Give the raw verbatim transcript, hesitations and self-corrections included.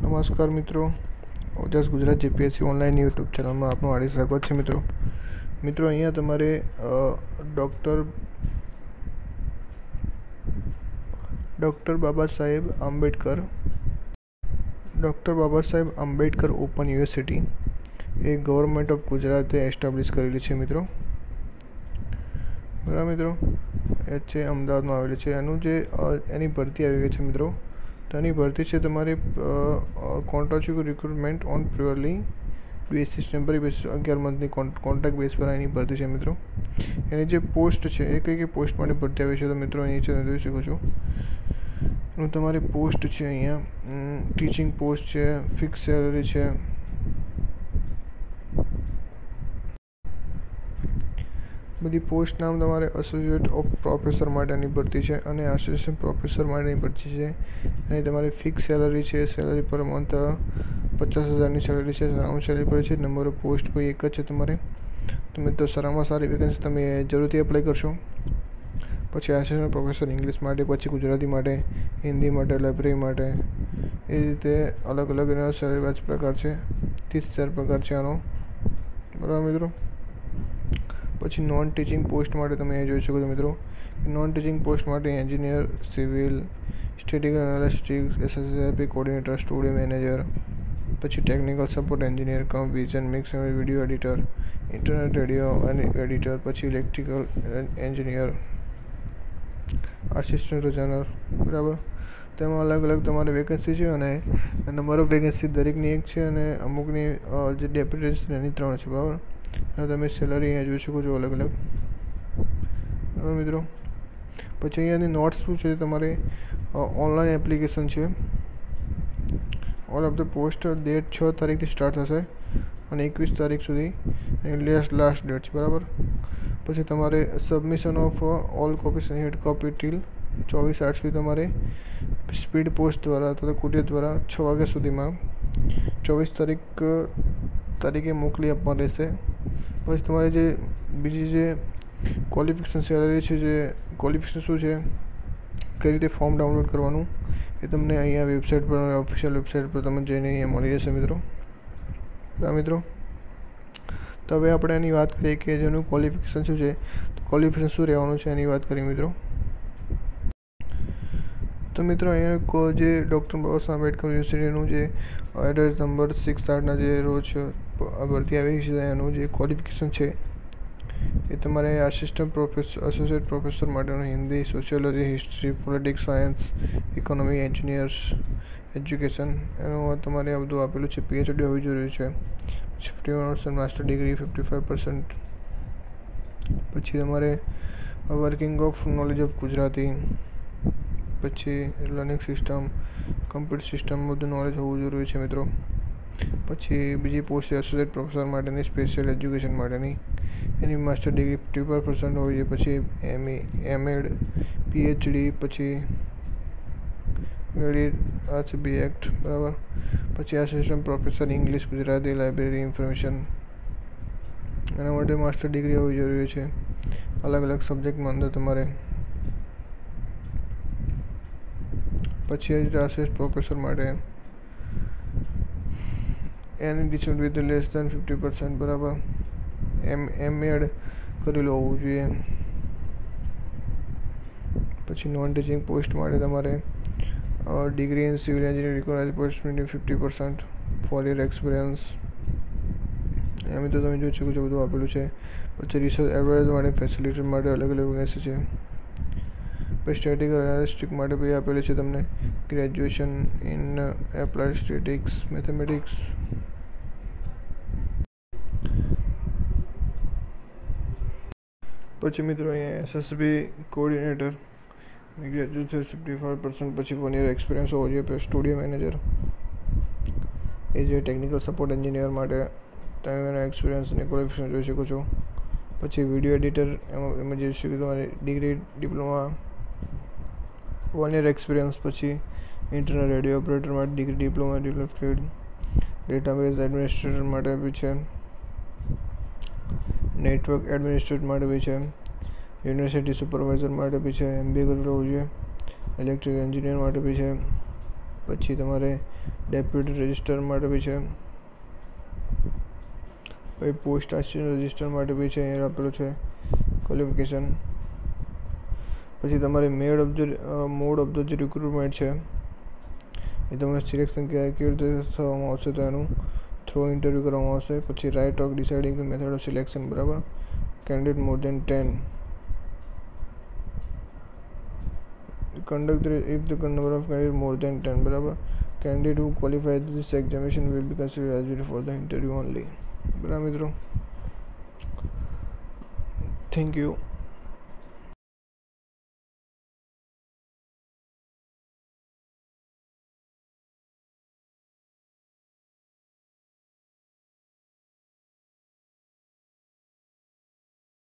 नमस्कार मित्रों, Ojas Gujarat GPSC online YouTube channel में आपનું હાર્દિક સ્વાગત છે। મિત્રો મિત્રો અહીંયા તમારે doctor doctor Baba Saheb Ambedkar doctor Baba Saheb Ambedkar open university એ ગવર્મેન્ટ ઓફ ગુજરાતે એસ્ટાબ્લિશ કરેલી છે। મિત્રો બરાબર મિત્રો એ છે અમદાવાદમાં આવેલી છે। એનું જે એની ભરતી આવી ગઈ છે મિત્રો, તો એની ભરતી છે તમારે contractual recruitment on purely basis temporary basis અગિયાર મંથની કોન્ટ્રાક્ટ બેસ પર એની ભરતી છે। મિત્રો એની જે પોસ્ટ છે એ કઈ કઈ પોસ્ટ માટે ભરતી આવી છે તો મિત્રો અહીં છે જોઈ શકો છો। એનું તમારી પોસ્ટ છે અહીંયા ટીચિંગ પોસ્ટ છે, ફિક્સ સેલરી છે, બધી પોસ્ટ નામ તમારે એસોસિએટ ઓફ પ્રોફેસર માટેની ભરતી છે અને આસિસ્ટન્ટ પ્રોફેસર માટેની ભરતી છે। અને તમારી ફિક્સ સેલરી છે, સેલરી પર મંથ પચાસ હજારની સેલરી છે, સારામાં સેલરી પર છે। નંબર ઓફ પોસ્ટ કોઈ એક જ છે તમારે, તો મિત્રો સારામાં સારી વેકેન્સી તમે જરૂરથી એપ્લાય કરશો। પછી આસિસ્ટન્ટ પ્રોફેસર ઇંગ્લિશ માટે, પછી ગુજરાતી માટે, હિન્દી માટે, લાઇબ્રેરી માટે, એ રીતે અલગ અલગ એના સેલરી વાઇઝ પ્રકાર છે। ત્રીસ હજાર પગાર છે આનો, બરાબર મિત્રો। પછી નોન ટીચિંગ પોસ્ટ માટે તમે એ જોઈ શકો છો મિત્રો, નોન ટીચિંગ પોસ્ટ માટે engineer, civil, statistical analytics, SSAP coordinator, studio manager, પછી technical support engineer cum vision mix and video editor, internet radio editor, પછી ઇલેક્ટ્રિકલ એન્જિનિયર, આસિસ્ટન્ટ રજનર, બરાબર। તેમાં અલગ અલગ તમારી વેકેન્સી છે અને નંબર ઓફ વેકેન્સી દરેકની એક છે અને અમુકની જે ડેપ્યુટેડ છે એની ત્રણ છે, બરાબર। અને તમે સેલરી અહીંયા જોઈ શકો છો અલગ અલગ, બરાબર મિત્રો। પછી અહીંયાની નોટ્સ શું છે, તમારે ઓનલાઈન એપ્લિકેશન છે। All of the post date છ તારીખથી સ્ટાર્ટ થશે અને એકવીસ તારીખ સુધી લેસ્ટ લાસ્ટ ડેટ છે, બરાબર। પછી તમારે submission of all copies hard copy till ચોવીસ આઠ સુધી તમારે સ્પીડ પોસ્ટ દ્વારા અથવા કુરિયર દ્વારા છ વાગ્યા સુધીમાં ચોવીસ તારીખ તારીખે મોકલી આપવા રહેશે। પછી તમારે જે બીજી જે ક્વોલિફિકેશન સેલરી છે, જે ક્વોલિફિકેશન શું છે, કઈ રીતે ફોર્મ ડાઉનલોડ કરવાનું એ તમને અહીંયા વેબસાઇટ પર ઓફિશિયલ વેબસાઇટ પર તમને જઈને અહીંયા મળી જશે મિત્રો, બરાબર મિત્રો। તો હવે આપણે એની વાત કરીએ કે જેનું ક્વોલિફિકેશન શું છે, ક્વોલિફિકેશન શું રહેવાનું છે એની વાત કરીએ મિત્રો। તો મિત્રો અહીંયા જે ડૉક્ટર બાબા સાહેબ આંબેડકર યુનિવર્સિટીનું જે એડ્રેસ નંબર સિક્સ આઠના જે રોજ ભરતી આવી છે એનું જે ક્વોલિફિકેશન છે એ તમારે આસિસ્ટન્ટ પ્રોફેસર એસોસિએટ પ્રોફેસર માટેનું Hindi, sociology, history, politics science, economy, engineers, education એનું તમારે આ બધું આપેલું છે। પીએચડી હોવી જરૂરી છે, fifty one percent master degree, fifty five percent પછી તમારે working of knowledge of Gujarati, પછી લર્નિંગ સિસ્ટમ, કમ્પ્યુટર સિસ્ટમ બધું નોલેજ હોવું જરૂરી છે મિત્રો। પછી બીજી પોસ્ટ એસોસિએટ પ્રોફેસર માટેની સ્પેશિયલ એજ્યુકેશન માટેની એની master degree fifty five percent હોવી જોઈએ, પછી એમએ, એમએડ, પીએચડી, પછી મેરિટ આ છે બી એક્ટ, બરાબર। પછી assistant professor English, Gujarati, library, information એના માટે માસ્ટર ડિગ્રી હોવી જરૂરી છે અલગ અલગ સબ્જેક્ટમાં અંદર તમારે। પછી આસિસ્ટન્ટ પ્રોફેસર માટે એની distance with less than fifty percent, બરાબર। એમ એમએડ કરેલું હોવું જોઈએ। પછી નોન ટીચિંગ પોસ્ટ માટે તમારે degree in civil engineering opportunity fifty percent four year experience એમ તો તમે જોઈ શકો છો બધું આપેલું છે। પછી રિસર્ચ એડવાઇઝ માટે ફેસિલિટી માટે અલગ અલગ વેકેન્સી છે। પછી સ્ટેટિકલ એનાલિસ્ટિક માટે બી આપેલી છે તમને graduation in applied statistics mathematics. પછી મિત્રો અહીંયા SSB coordinator graduation fifty five percent પછી વન યર એક્સપિરિયન્સ હોવો જોઈએ। પછી સ્ટુડિયો મેનેજર એ જે ટેકનિકલ સપોર્ટ એન્જિનિયર માટે તમે એના એક્સપિરિયન્સ અને ક્વોલિફિકેશન જોઈ શકો છો। પછી વિડીયો એડિટર એમાં એમાં જે છે તમારે degree, diploma, one year experience, પછી ઇન્ટરનેટ રેડિયો ઓપરેટર માટે degree, diploma, diploma field, database administrator માટે બી છે, નેટવર્ક એડમિનિસ્ટ્રેટર માટે બી છે, યુનિવર્સિટી સુપરવાઇઝર માટે બી છે, એમબીએ કરેલું હોવું જોઈએ, ઇલેક્ટ્રિકલ એન્જિનિયર માટે બી છે, પછી તમારે ડેપ્યુટી રજિસ્ટર માટે બી છે, પછી પોસ્ટ આસિસ્ટન્ટ રજિસ્ટર માટે બી છે, અહીંયા આપેલું છે ક્વોલિફિકેશન. પછી તમારે made of the mode of the જે રિક્રુટમેન્ટ છે એ તમને સિલેક્શન કેવી રીતે થવામાં આવશે તો એનું થ્રો ઇન્ટરવ્યૂ કરવામાં આવશે. પછી right of deciding the method of selection, બરાબર. Candidate more than ten conduct the, if the number of candidates more than ten, બરાબર. candidate who qualifies this examination will be considered eligible for the interview only. બરાબર મિત્રો, thank you.